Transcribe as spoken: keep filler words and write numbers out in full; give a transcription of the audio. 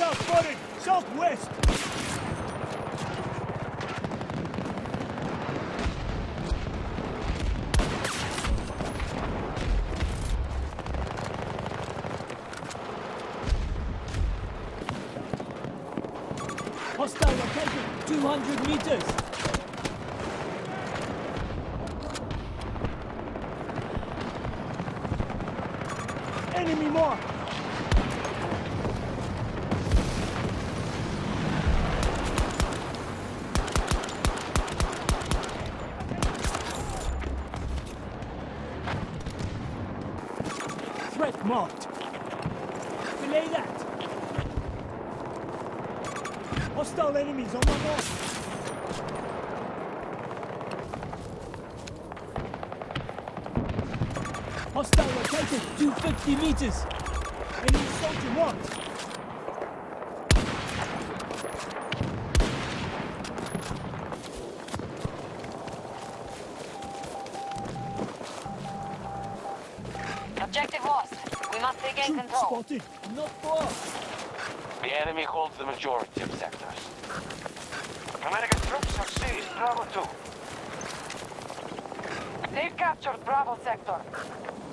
Hostile spotted! Southwest! Hostile located! two hundred meters! Enemy marked! Threat marked. Belay that. Hostile enemies on my mark. Hostile located, two hundred fifty meters. Enemy soldier marked. Objective lost. We must regain Troops control. spotted, not far. The enemy holds the majority of sectors. American troops have seized Bravo two. They've captured Bravo sector.